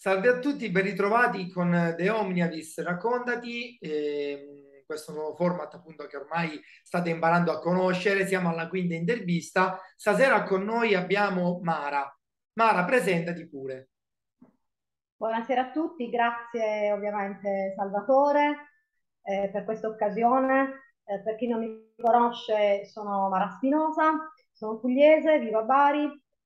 Salve a tutti, ben ritrovati con The Omniavis. Raccontati, questo nuovo format appunto che ormai state imparando a conoscere. Siamo alla quinta intervista. Stasera con noi abbiamo Mara. Mara, presentati pure. Buonasera a tutti, grazie ovviamente Salvatore per questa occasione. Per chi non mi conosce, sono Mara Spinosa, sono pugliese, vivo a Bari,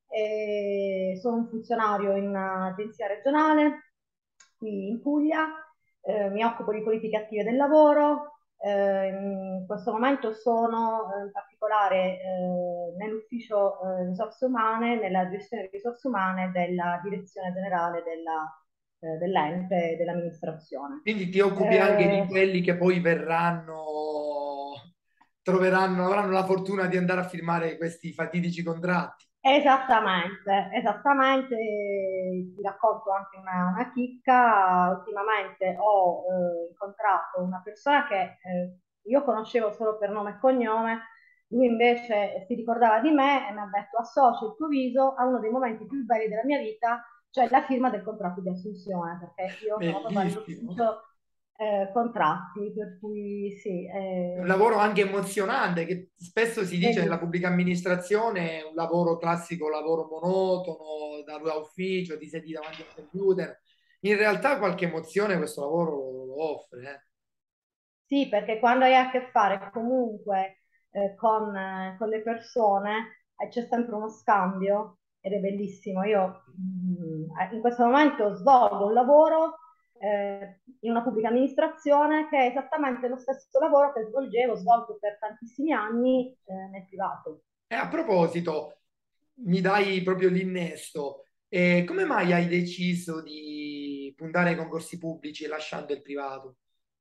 e sono un funzionario in un'agenzia regionale qui in Puglia. Mi occupo di politiche attive del lavoro. In questo momento sono in particolare nell'ufficio risorse umane, nella gestione di risorse umane della direzione generale dell'ente dell'amministrazione. Quindi ti occupi anche di Eh, quelli che poi verranno, troveranno, avranno la fortuna di andare a firmare questi fatidici contratti. Esattamente, esattamente, ti racconto anche una chicca. Ultimamente ho incontrato una persona che io conoscevo solo per nome e cognome, lui invece si ricordava di me e mi ha detto: associo il tuo viso a uno dei momenti più belli della mia vita, cioè la firma del contratto di assunzione, perché io sono proprio Bellissimo. all'ufficio contratti, per cui sì, È un lavoro anche emozionante, che spesso si dice nella bellissimo. pubblica amministrazione è un lavoro classico, un lavoro monotono, da ufficio, ti siedi davanti al computer. In realtà qualche emozione questo lavoro lo offre, eh. Sì, perché quando hai a che fare comunque con le persone c'è sempre uno scambio ed è bellissimo. Io in questo momento svolgo un lavoro in una pubblica amministrazione che è esattamente lo stesso lavoro che svolto per tantissimi anni nel privato. E a proposito, mi dai proprio l'innesto. Come mai hai deciso di puntare ai concorsi pubblici lasciando il privato?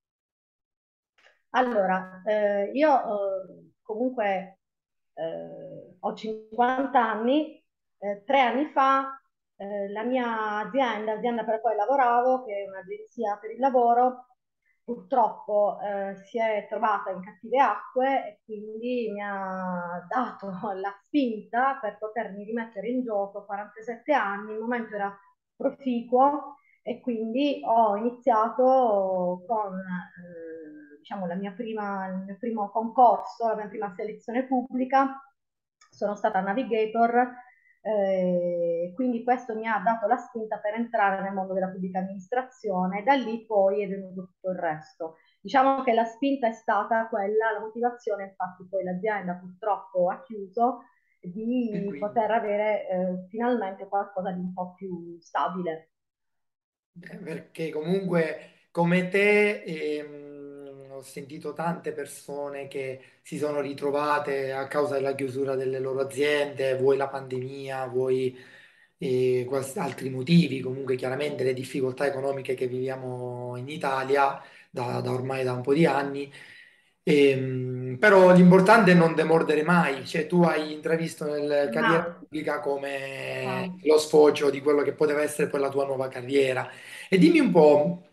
Allora, io comunque ho 50 anni. 3 anni fa la mia azienda per la quale lavoravo, che è un'agenzia per il lavoro, purtroppo si è trovata in cattive acque e quindi mi ha dato la spinta per potermi rimettere in gioco. 47 anni, il momento era proficuo e quindi ho iniziato con diciamo, il mio primo concorso, la mia prima selezione pubblica. Sono stata navigator, quindi questo mi ha dato la spinta per entrare nel mondo della pubblica amministrazione e da lì poi è venuto tutto il resto. Diciamo che la spinta è stata quella, la motivazione, infatti poi l'azienda purtroppo ha chiuso, E di quindi? poter avere finalmente qualcosa di un po' più stabile. Perché comunque come te ho sentito tante persone che si sono ritrovate a causa della chiusura delle loro aziende, vuoi la pandemia, vuoi altri motivi, comunque chiaramente le difficoltà economiche che viviamo in Italia da ormai da un po' di anni. Però l'importante è non demordere mai, cioè tu hai intravisto nella carriera Mai, pubblica come mai. lo sfoggio di quello che poteva essere poi la tua nuova carriera. E dimmi un po',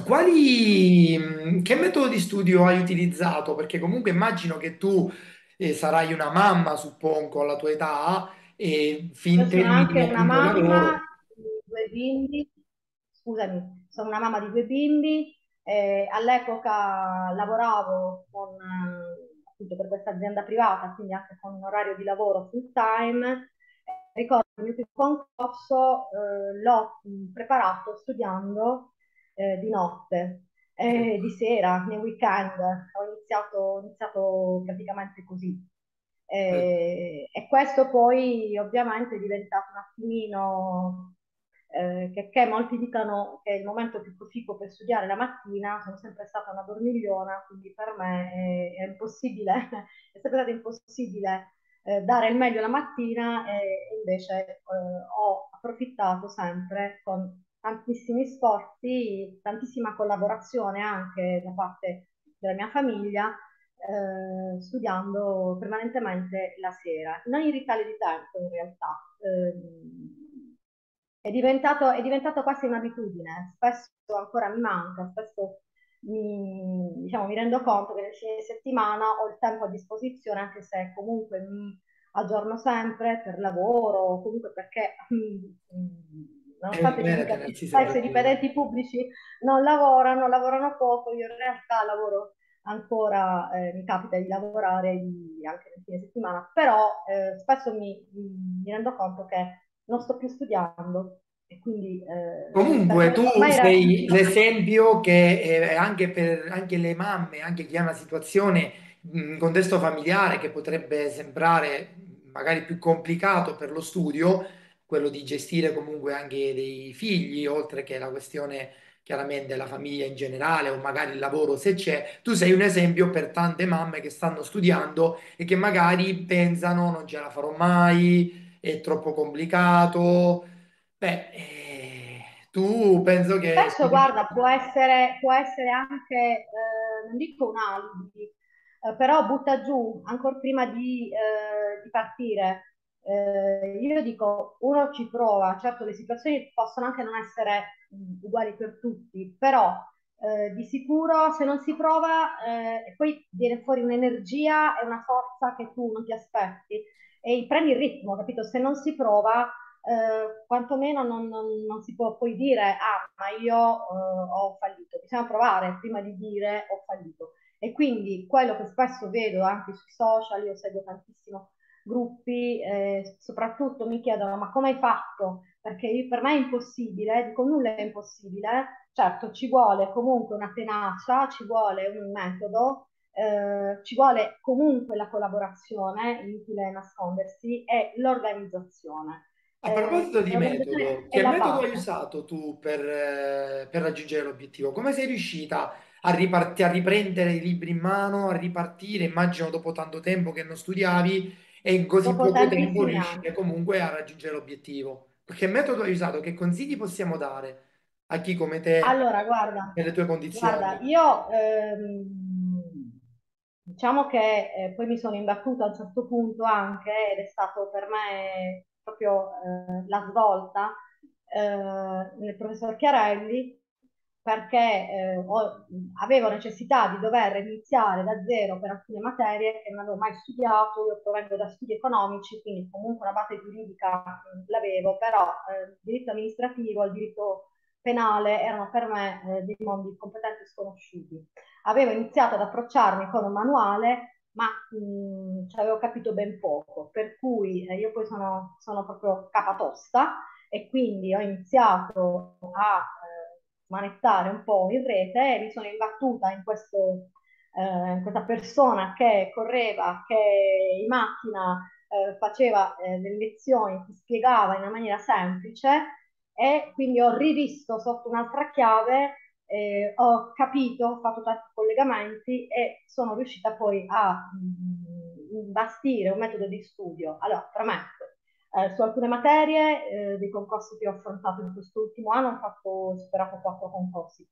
che metodo di studio hai utilizzato? Perché comunque immagino che tu sarai una mamma, suppongo, alla tua età, e Io fin sono termini anche una appunto mamma lavoro. di due bimbi, scusami, sono una mamma di due bimbi. All'epoca lavoravo appunto per questa azienda privata, quindi anche con un orario di lavoro full time. Ricordo il mio primo concorso l'ho preparato studiando di notte, Ecco, di sera, nei weekend. Ho iniziato praticamente così. ecco. E questo poi ovviamente è diventato un attimino, che molti dicono che è il momento più proficuo per studiare la mattina. Sono sempre stata una dormigliona, quindi per me è impossibile, è sempre stato impossibile dare il meglio la mattina, e invece ho approfittato sempre con tantissimi sforzi, tantissima collaborazione anche da parte della mia famiglia, studiando permanentemente la sera, non in ritaglio di tempo in realtà. È diventato quasi un'abitudine, spesso ancora mi manca, spesso diciamo, mi rendo conto che nel fine settimana ho il tempo a disposizione, anche se comunque mi aggiorno sempre per lavoro, o comunque perché È nonostante ci bene dica che tenersi sempre spesso i aggiornati. dipendenti pubblici non lavorano, lavorano poco, io in realtà lavoro ancora, mi capita di lavorare anche nel fine settimana, però spesso mi rendo conto che non sto più studiando e quindi per Comunque, quello tu che ormai sei ragiono. l'esempio che anche per anche le mamme, anche chi ha una situazione in contesto familiare che potrebbe sembrare magari più complicato per lo studio, quello di gestire comunque anche dei figli, oltre che la questione chiaramente della famiglia in generale o magari il lavoro se c'è, tu sei un esempio per tante mamme che stanno studiando e che magari pensano non ce la farò mai, è troppo complicato. Beh, tu penso che sei Spesso, guarda, riuscito. può essere anche, non dico un alibi, però butta giù ancora prima di partire. Io dico, uno ci prova, certo le situazioni possono anche non essere uguali per tutti, però di sicuro se non si prova, e poi viene fuori un'energia e una forza che tu non ti aspetti e prendi il ritmo, capito? Se non si prova quantomeno non si può poi dire, ah, ma io ho fallito. Bisogna provare prima di dire ho fallito. E quindi quello che spesso vedo anche sui social, io seguo tantissimo gruppi, soprattutto mi chiedono, ma come hai fatto? Perché per me è impossibile, dico nulla è impossibile, certo ci vuole comunque una tenacia, ci vuole un metodo, ci vuole comunque la collaborazione, inutile nascondersi, e l'organizzazione. A proposito di L'organizzazione metodo, è che la metodo hai base. usato tu per raggiungere l'obiettivo? Come sei riuscita a riprendere i libri in mano, a ripartire, immagino dopo tanto tempo che non studiavi e in così Dopo poco tempo tantissimi riuscire anni. comunque a raggiungere l'obiettivo? Che metodo hai usato? Che consigli possiamo dare a chi come te, Allora, nelle tue guarda, condizioni? io diciamo che poi mi sono imbattuta a un certo punto anche, ed è stato per me proprio la svolta, nel professor Chiarelli, perché avevo necessità di dover iniziare da zero per alcune materie che non avevo mai studiato. Io provengo da studi economici, quindi comunque una base giuridica l'avevo, però il diritto amministrativo, il diritto penale erano per me dei mondi completamente sconosciuti. Avevo iniziato ad approcciarmi con un manuale, ma ci avevo capito ben poco, per cui io poi sono proprio capatosta e quindi ho iniziato a manettare un po' in rete e mi sono imbattuta in questa persona che correva, che in macchina faceva delle lezioni, ti spiegava in una maniera semplice e quindi ho rivisto sotto un'altra chiave, ho capito, ho fatto tanti collegamenti e sono riuscita poi a bastire un metodo di studio. Allora, premetto, su alcune materie dei concorsi che ho affrontato in quest'ultimo anno ho superato 4 concorsi.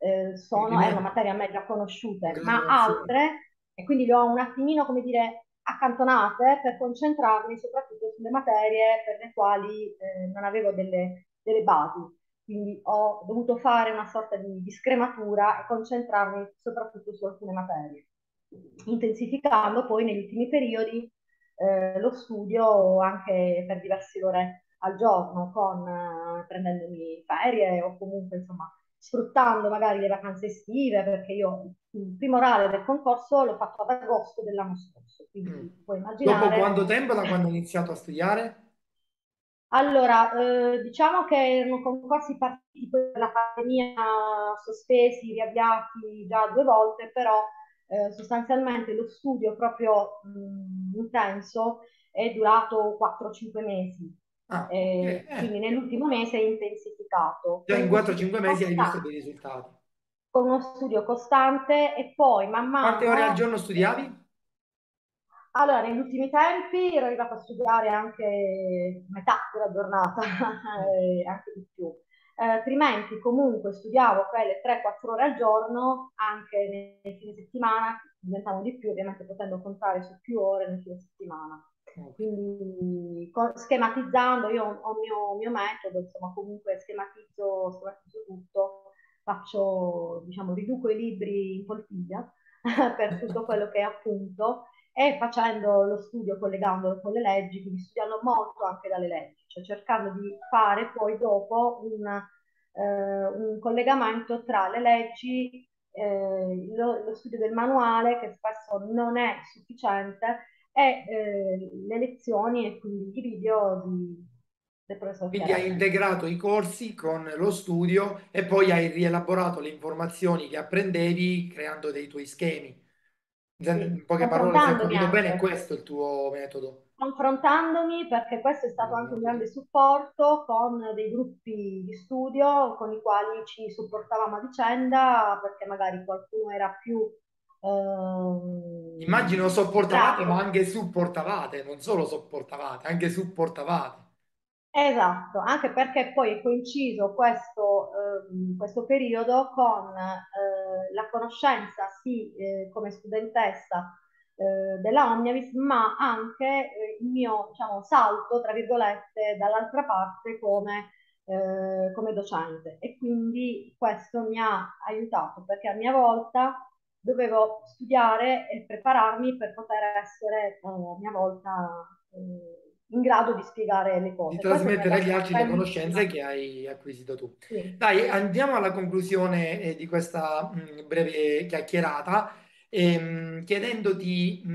Erano Complimenti, materie a me già conosciute, ma congratulazioni. altre, e quindi le ho un attimino, come dire, accantonate per concentrarmi soprattutto sulle materie per le quali non avevo delle basi. Quindi ho dovuto fare una sorta di scrematura e concentrarmi soprattutto su alcune materie, intensificando poi negli ultimi periodi lo studio anche per diverse ore al giorno, prendendomi ferie o comunque insomma sfruttando magari le vacanze estive, perché io il primo orale del concorso l'ho fatto ad agosto dell'anno scorso, Mm. quindi puoi Dopo immaginare. quanto tempo da quando hai iniziato a studiare? Allora, diciamo che erano concorsi partiti poi per la pandemia, sospesi, riavviati già 2 volte, però sostanzialmente lo studio proprio intenso è durato 4-5 mesi. Ah, ok. Quindi nell'ultimo mese è intensificato, Già in 4-5 mesi hai visto dei risultati. con uno studio costante e poi man Quante ore al mano. giorno studiavi? Allora, negli ultimi tempi ero arrivata a studiare anche metà della giornata, Mm. anche di più. Altrimenti comunque studiavo quelle 3-4 ore al giorno, anche nei fine settimana, diventavano di più, ovviamente potendo contare su più ore nel fine settimana. Ok. Quindi schematizzando, io ho il mio metodo, insomma comunque schematizzo tutto, faccio, diciamo, riduco i libri in poltiglia per tutto quello che è appunto e facendo lo studio collegandolo con le leggi, quindi studiando molto anche dalle leggi, cioè cercando di fare poi dopo un collegamento tra le leggi, lo studio del manuale, che spesso non è sufficiente, e le lezioni e quindi i video del professor Quindi hai Chiaretti. integrato i corsi con lo studio e poi hai rielaborato le informazioni che apprendevi creando dei tuoi schemi. Sì, In poche parole, se ho confrontandomi capito bene, anche. questo è il tuo metodo. Confrontandomi, perché questo è stato anche un grande Metodo. supporto con dei gruppi di studio con i quali ci supportavamo a vicenda, perché magari qualcuno era più Immagino sopportavate, ma pratico. anche supportavate, non solo sopportavate, anche supportavate. Esatto, anche perché poi è coinciso questo periodo con la conoscenza, sì, come studentessa della Omniavis, ma anche il mio, diciamo, salto, tra virgolette, dall'altra parte come docente. E quindi questo mi ha aiutato, perché a mia volta dovevo studiare e prepararmi per poter essere a mia volta in grado di spiegare le Di cose. Questo mi ha trasmettere dato agli una altri le grandissima, conoscenze che hai acquisito tu. sì. Dai, andiamo alla conclusione di questa breve chiacchierata, chiedendoti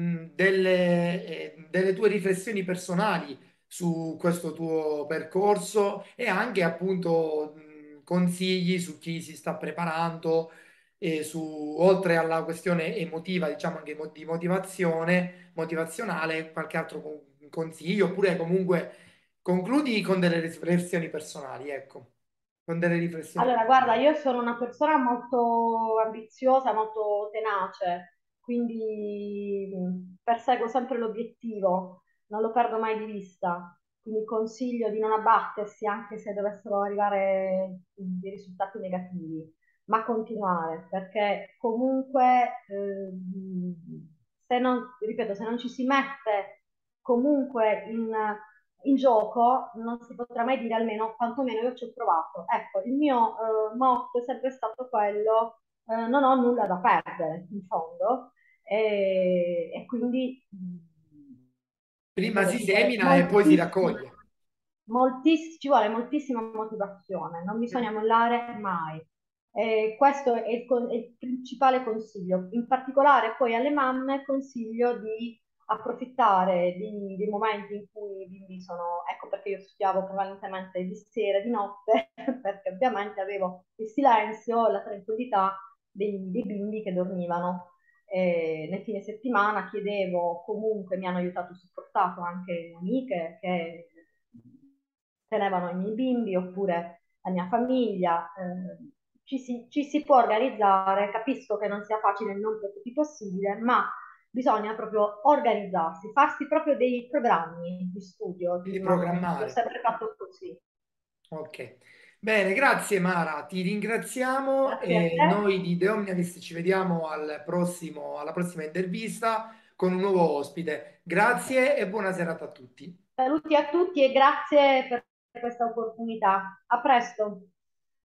delle tue riflessioni personali su questo tuo percorso e anche appunto consigli su chi si sta preparando e su, oltre alla questione emotiva, diciamo anche di motivazionale, qualche altro consiglio, oppure comunque concludi con delle riflessioni personali, ecco, con delle riflessioni Allora, guarda, personali. io sono una persona molto ambiziosa, molto tenace, quindi perseguo sempre l'obiettivo, non lo perdo mai di vista. Quindi consiglio di non abbattersi anche se dovessero arrivare dei risultati negativi, ma continuare, perché comunque, se non, ripeto, se non ci si mette comunque in gioco, non si potrà mai dire, almeno quantomeno io ci ho provato. Ecco, il mio motto è sempre stato quello, non ho nulla da perdere, in fondo, e quindi Prima ripeto, si ci vuole semina e poi si raccoglie. ci vuole moltissima motivazione, non bisogna mollare mai. Questo è è il principale consiglio. In particolare poi alle mamme consiglio di approfittare dei momenti in cui i bimbi sono, ecco perché io studiavo prevalentemente di sera, di notte, perché ovviamente avevo il silenzio, la tranquillità dei bimbi che dormivano. Nel fine settimana chiedevo, comunque mi hanno aiutato e supportato anche amiche che tenevano i miei bimbi oppure la mia famiglia. Ci si può organizzare, capisco che non sia facile, non per tutti possibile, ma bisogna proprio organizzarsi, farsi proprio dei programmi di studio, Quindi io ho programmare. sempre fatto così. Ok. Bene, grazie Mara, ti ringraziamo Grazie a e te, noi di The Omnialist ci vediamo alla prossima intervista con un nuovo ospite. Grazie e buona serata a tutti. saluti a tutti e grazie per questa opportunità. A presto.